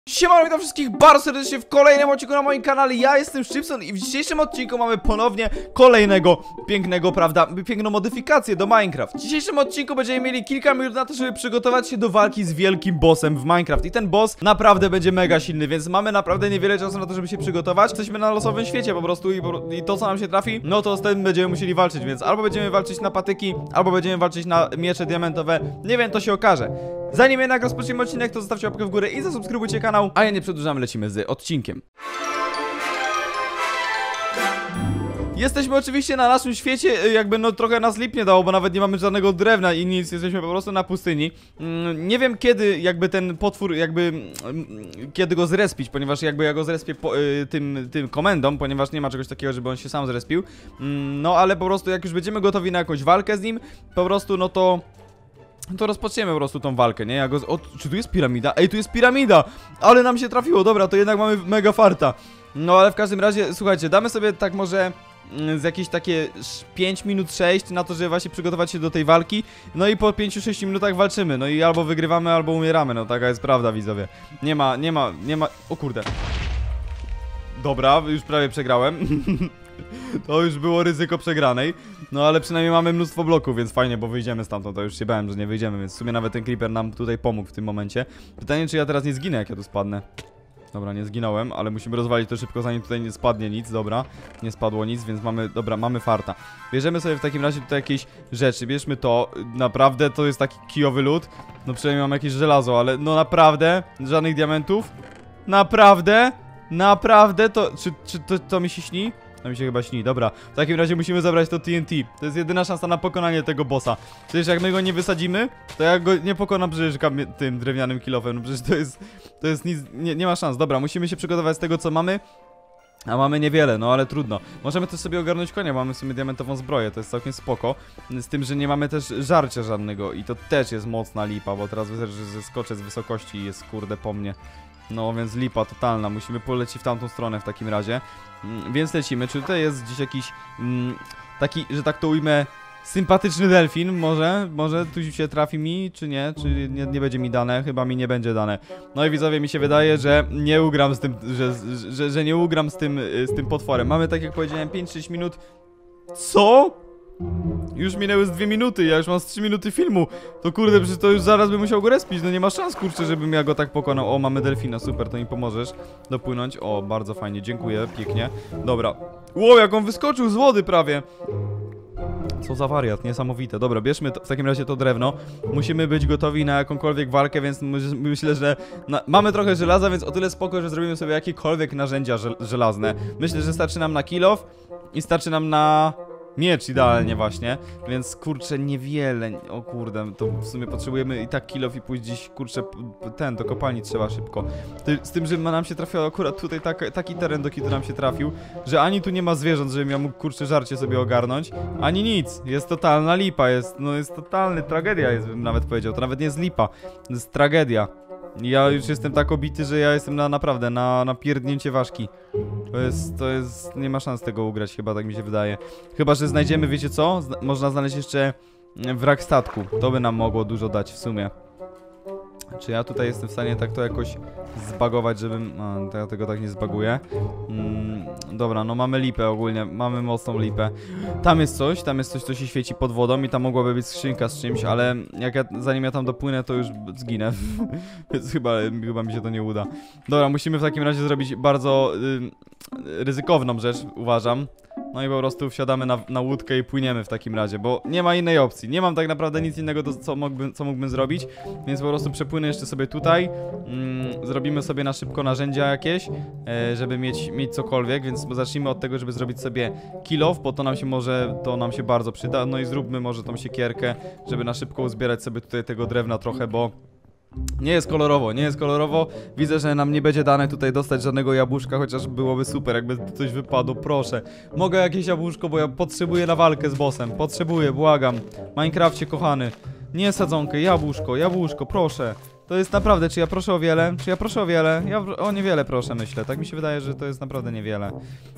Siemano, witam wszystkich bardzo serdecznie w kolejnym odcinku na moim kanale. Ja jestem Szczypson i w dzisiejszym odcinku mamy ponownie kolejnego piękną modyfikację do Minecraft. W dzisiejszym odcinku będziemy mieli kilka minut na to, żeby przygotować się do walki z wielkim bossem w Minecraft. I ten boss naprawdę będzie mega silny, więc mamy naprawdę niewiele czasu na to, żeby się przygotować. Jesteśmy na losowym świecie po prostu i to, co nam się trafi, no to z tym będziemy musieli walczyć, więc albo będziemy walczyć na patyki, albo będziemy walczyć na miecze diamentowe. Nie wiem, to się okaże. Zanim jednak rozpoczniemy odcinek, to zostawcie łapkę w górę i zasubskrybujcie kanał, a ja nie przedłużamy, lecimy z odcinkiem. Jesteśmy oczywiście na naszym świecie, jakby no trochę nas lipnie dało, bo nawet nie mamy żadnego drewna i nic, jesteśmy po prostu na pustyni. Nie wiem kiedy jakby ten potwór, kiedy go zrespić, ponieważ jakby ja go zrespię tym komendą, ponieważ nie ma czegoś takiego, żeby on się sam zrespił. No ale po prostu jak już będziemy gotowi na jakąś walkę z nim, po prostu no to rozpoczniemy po prostu tą walkę, nie? Czy tu jest piramida? Ej, tu jest piramida! Ale nam się trafiło, dobra, to jednak mamy mega farta. No ale w każdym razie, słuchajcie, damy sobie tak może z jakieś takie 5 minut 6 na to, żeby właśnie przygotować się do tej walki. No i po 5-6 minutach walczymy, no i albo wygrywamy, albo umieramy, no taka jest prawda, widzowie. Nie ma, o kurde. Dobra, już prawie przegrałem. To już było ryzyko przegranej. No ale przynajmniej mamy mnóstwo bloków, więc fajnie, bo wyjdziemy stamtąd. To już się bałem, że nie wyjdziemy, więc w sumie nawet ten creeper nam tutaj pomógł w tym momencie. Pytanie, czy ja teraz nie zginę, jak ja tu spadnę. Dobra, nie zginąłem, ale musimy rozwalić to szybko, zanim tutaj nie spadnie nic. Dobra, nie spadło nic, więc mamy farta. Bierzemy sobie w takim razie tutaj jakieś rzeczy. Bierzmy to, naprawdę to jest taki kijowy lód. No przynajmniej mam jakieś żelazo, ale no naprawdę, żadnych diamentów. Naprawdę, to mi się śni? To mi się chyba śni, dobra. W takim razie musimy zabrać to TNT. To jest jedyna szansa na pokonanie tego bossa. Przecież jak my go nie wysadzimy, to ja go nie pokonam przecież tym drewnianym kilofem. No przecież to jest nic, nie ma szans. Dobra, musimy się przygotować z tego, co mamy. A mamy niewiele, no ale trudno. Możemy też sobie ogarnąć konia, mamy w sumie diamentową zbroję, to jest całkiem spoko. Z tym, że nie mamy też żarcia żadnego i to też jest mocna lipa, bo teraz wystarczy, że zeskoczę z wysokości i jest kurde po mnie. No więc lipa totalna, musimy polecieć w tamtą stronę w takim razie. Więc lecimy, czy tutaj jest gdzieś jakiś taki, że tak to ujmę, sympatyczny delfin, może tu się trafi mi, czy nie? Czy nie będzie mi dane? Chyba mi nie będzie dane. No i widzowie, mi się wydaje, że nie ugram z tym, że nie ugram z tym potworem. Mamy, tak jak powiedziałem, 5-6 minut. Co? Już minęły z 2 minuty, ja już mam z 3 minuty filmu. To kurde, przecież to już zaraz bym musiał go respić. No nie ma szans, kurczę, żebym ja go tak pokonał. O, mamy delfina, super, to mi pomożesz dopłynąć. O, bardzo fajnie, dziękuję, pięknie. Dobra. Ło, jak on wyskoczył z wody prawie. Co za wariat, niesamowite. Dobra, bierzmy w takim razie to drewno. Musimy być gotowi na jakąkolwiek walkę, więc myślę, że mamy trochę żelaza, więc o tyle spoko, że zrobimy sobie jakiekolwiek narzędzia żelazne. Myślę, że starczy nam na kill off i starczy nam na miecz idealnie właśnie, więc kurczę niewiele, o kurde, to w sumie potrzebujemy i tak kill off i pójść gdzieś, kurczę, do kopalni trzeba szybko. Z tym, że nam się trafił akurat tutaj taki teren, do kiedy nam się trafił, że ani tu nie ma zwierząt, żebym ja mógł, kurczę, żarcie sobie ogarnąć, ani nic, jest totalna lipa, jest totalny tragedia, bym nawet powiedział, to nawet nie jest lipa, to jest tragedia. Ja już jestem tak obity, że ja jestem naprawdę na pierdnięcie ważki. To jest, nie ma szans tego ugrać, chyba tak mi się wydaje. Chyba, że znajdziemy, wiecie co? Można znaleźć jeszcze wrak statku. To by nam mogło dużo dać w sumie. Czy ja tutaj jestem w stanie tak to jakoś zbagować, żebym... ja tego tak nie zbaguję. Dobra, no mamy lipę ogólnie, mamy mocną lipę. Tam jest coś, co się świeci pod wodą i tam mogłaby być skrzynka z czymś, ale zanim ja tam dopłynę, to już zginę. Więc chyba mi się to nie uda. Dobra, musimy w takim razie zrobić bardzo ryzykowną rzecz, uważam. No i po prostu wsiadamy na łódkę i płyniemy w takim razie, bo nie ma innej opcji. Nie mam tak naprawdę nic innego, co mógłbym zrobić, więc po prostu przepłynę jeszcze sobie tutaj. Zrobimy sobie na szybko narzędzia jakieś, żeby mieć cokolwiek, więc zacznijmy od tego, żeby zrobić sobie kill off, bo to nam się bardzo przyda. No i zróbmy może tą siekierkę, żeby na szybko uzbierać sobie tutaj tego drewna trochę, bo nie jest kolorowo, widzę, że nam nie będzie dane tutaj dostać żadnego jabłuszka, chociaż byłoby super, jakby coś wypadło, proszę. Mogę jakieś jabłuszko, bo ja potrzebuję na walkę z bossem, błagam. Minecrafcie kochany, nie sadzonkę, jabłuszko, proszę. To jest naprawdę, czy ja proszę o wiele? Ja o niewiele proszę, myślę, tak mi się wydaje, że to jest naprawdę niewiele.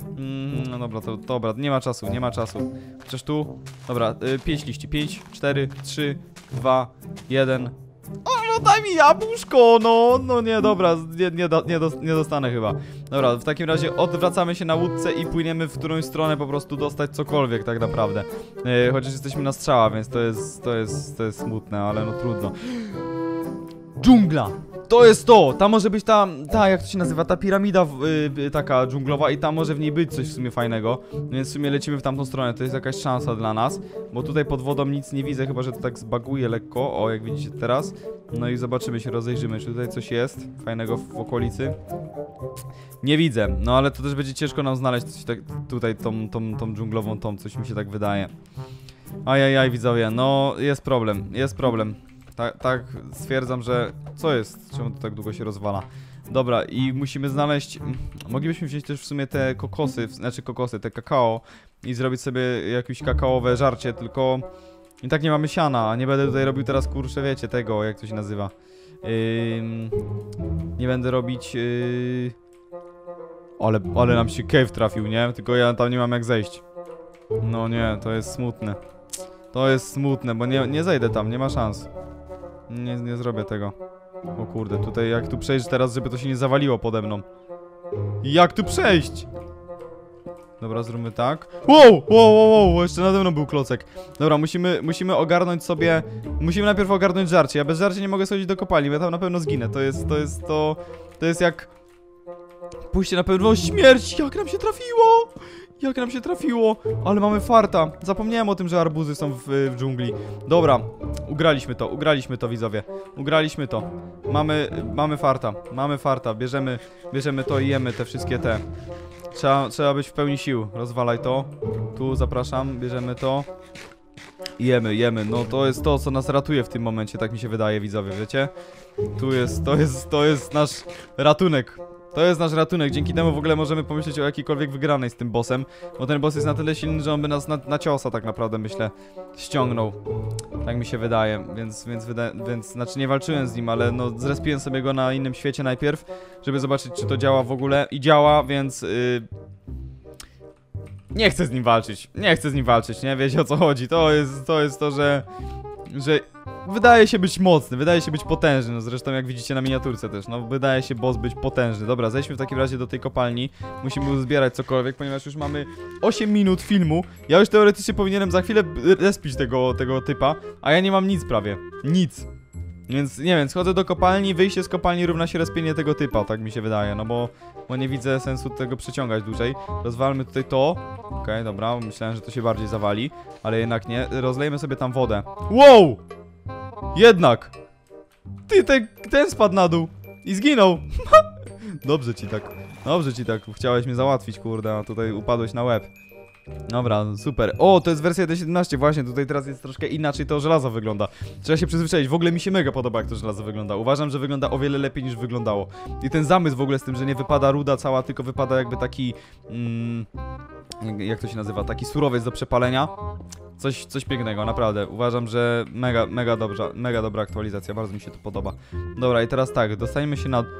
No dobra, nie ma czasu. Chociaż tu, dobra, 5 liści, 5, 4, 3, 2, 1... O, no daj mi jabłuszko, no nie, dobra, nie dostanę chyba. Dobra, w takim razie odwracamy się na łódce i płyniemy w którąś stronę po prostu dostać cokolwiek tak naprawdę. Chociaż jesteśmy na strzała, więc to jest smutne, ale no trudno. Dżungla! To jest to! Tam może być ta, jak to się nazywa, ta piramida taka dżunglowa i tam może w niej być coś w sumie fajnego. Więc w sumie lecimy w tamtą stronę, to jest jakaś szansa dla nas. Bo tutaj pod wodą nic nie widzę, chyba że to tak zbaguje lekko. O, jak widzicie teraz. No i zobaczymy, się rozejrzymy, czy tutaj coś jest fajnego w okolicy. Nie widzę, no ale to też będzie ciężko nam znaleźć coś tak, tutaj tą dżunglową coś mi się tak wydaje. Ajajaj, widzowie, no jest problem. Tak, stwierdzam, że... Co jest? Czemu to tak długo się rozwala? Dobra, i musimy znaleźć... Moglibyśmy wziąć też w sumie te kokosy, te kakao i zrobić sobie jakieś kakaowe żarcie, tylko... I tak nie mamy siana, a nie będę tutaj robił teraz, kurczę, wiecie, tego, jak to się nazywa. Nie będę robić... Ale nam się cave trafił, nie? Tylko ja tam nie mam jak zejść. No nie, to jest smutne. To jest smutne, bo nie zejdę tam, nie ma szans. Nie zrobię tego. O kurde, tutaj jak tu przejść teraz, żeby to się nie zawaliło pode mną. Jak tu przejść? Dobra, zróbmy tak. Wow, jeszcze nade mną był klocek. Dobra, musimy ogarnąć sobie... Musimy najpierw ogarnąć żarcie. Ja bez żarcia nie mogę schodzić do kopalni, bo ja tam na pewno zginę. To jest jak... Pójście na pewno śmierć! Jak nam się trafiło! Jak nam się trafiło! Ale mamy farta. Zapomniałem o tym, że arbuzy są w dżungli. Dobra, ugraliśmy to, widzowie. Ugraliśmy to. Mamy farta. Bierzemy to i jemy te wszystkie te. Trzeba być w pełni sił. Rozwalaj to. Tu zapraszam, bierzemy to. Jemy. No to jest to, co nas ratuje w tym momencie, tak mi się wydaje, widzowie, wiecie? To jest nasz ratunek. To jest nasz ratunek, dzięki temu w ogóle możemy pomyśleć o jakiejkolwiek wygranej z tym bossem. Bo ten boss jest na tyle silny, że on by nas na ciosa tak naprawdę, myślę, ściągnął. Tak mi się wydaje, więc znaczy nie walczyłem z nim, ale no zrespiłem sobie go na innym świecie najpierw, żeby zobaczyć, czy to działa w ogóle. I działa, więc... Nie chcę z nim walczyć, nie? Wiecie, o co chodzi. To jest to, że wydaje się być mocny, wydaje się być potężny, no zresztą jak widzicie na miniaturce też, no wydaje się boss być potężny. Dobra, zejdźmy w takim razie do tej kopalni, musimy uzbierać cokolwiek, ponieważ już mamy 8 minut filmu. Ja już teoretycznie powinienem za chwilę respić tego typa, a ja nie mam nic prawie, nic. Więc nie wiem, schodzę do kopalni, wyjście z kopalni równa się respienie tego typa, tak mi się wydaje, no bo nie widzę sensu tego przyciągać dłużej. Rozwalmy tutaj to. Okej, dobra, myślałem, że to się bardziej zawali, ale jednak nie. Rozlejmy sobie tam wodę. Wow! Jednak! Ty, ten spadł na dół i zginął. Dobrze ci tak, chciałeś mnie załatwić, kurde, a tutaj upadłeś na łeb. Dobra, super. O, to jest wersja 1.17, właśnie, tutaj teraz jest troszkę inaczej to żelazo wygląda. Trzeba się przyzwyczaić, w ogóle mi się mega podoba, jak to żelazo wygląda. Uważam, że wygląda o wiele lepiej niż wyglądało. I ten zamysł w ogóle z tym, że nie wypada ruda cała, tylko wypada jakby taki... jak to się nazywa? Taki surowiec do przepalenia. Coś pięknego, naprawdę. Uważam, że mega dobra aktualizacja, bardzo mi się to podoba. Dobra, i teraz tak, dostaniemy się na...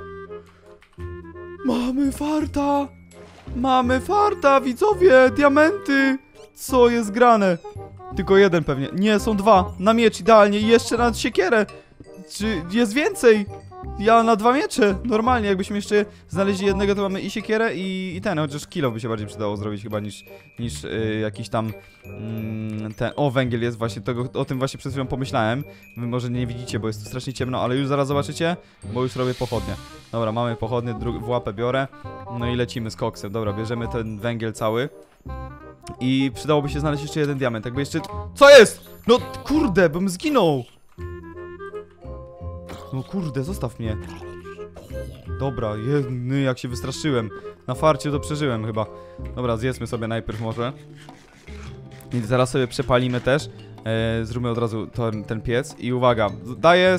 Mamy farta, widzowie, diamenty. Co jest grane? Tylko jeden pewnie. Nie, są dwa. Na miecz idealnie i jeszcze na siekierę. Czy jest więcej? Ja na 2 miecze. Normalnie, jakbyśmy jeszcze znaleźli jednego, to mamy i siekierę i ten. Chociaż kilo by się bardziej przydało zrobić chyba niż jakiś tam ten... O, węgiel jest właśnie, o tym właśnie przed chwilą pomyślałem. Wy może nie widzicie, bo jest tu strasznie ciemno, ale już zaraz zobaczycie, bo już robię pochodnie. Dobra, mamy pochodnie, w łapę biorę. No i lecimy z koksem. Dobra, bierzemy ten węgiel cały. I przydałoby się znaleźć jeszcze jeden diament, jakby jeszcze... Co jest? No kurde, bym zginął. No kurde, zostaw mnie. Dobra, jak się wystraszyłem. Na farcie to przeżyłem chyba. Dobra, zjedzmy sobie najpierw może. I zaraz sobie przepalimy też. Zróbmy od razu ten piec. I uwaga, daję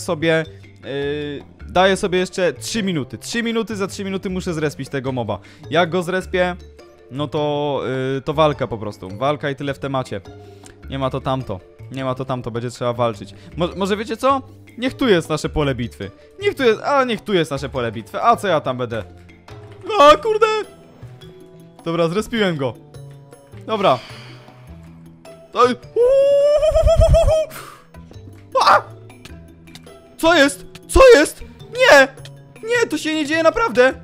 sobie jeszcze 3 minuty. 3 minuty, za 3 minuty muszę zrespić tego moba. Jak go zrespię, no to walka po prostu. Walka i tyle w temacie. Nie ma to tamto, będzie trzeba walczyć. Może wiecie co? Niech tu jest nasze pole bitwy. Niech tu jest nasze pole bitwy. A co ja tam będę? No kurde! Dobra, zrespiłem go. Dobra. Co jest? Co jest? Nie! Nie, to się nie dzieje naprawdę!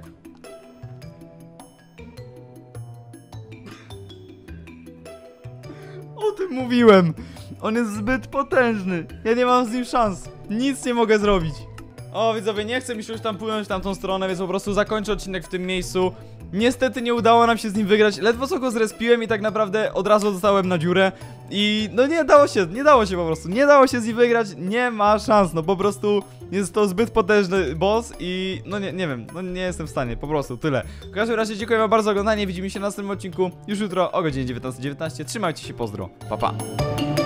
O tym mówiłem! On jest zbyt potężny. Ja nie mam z nim szans. Nic nie mogę zrobić. O, widzowie, nie chcę mi się już tam płynąć w tamtą stronę, więc po prostu zakończę odcinek w tym miejscu. Niestety nie udało nam się z nim wygrać. Ledwo co go zrespiłem i tak naprawdę od razu dostałem na dziurę. I no nie dało się po prostu. Nie dało się z nim wygrać, nie ma szans. No po prostu jest to zbyt potężny boss i no nie wiem, no nie jestem w stanie, po prostu tyle. W każdym razie dziękuję wam bardzo za oglądanie, widzimy się na następnym odcinku już jutro o godzinie 19:19. Trzymajcie się, pozdro, pa pa.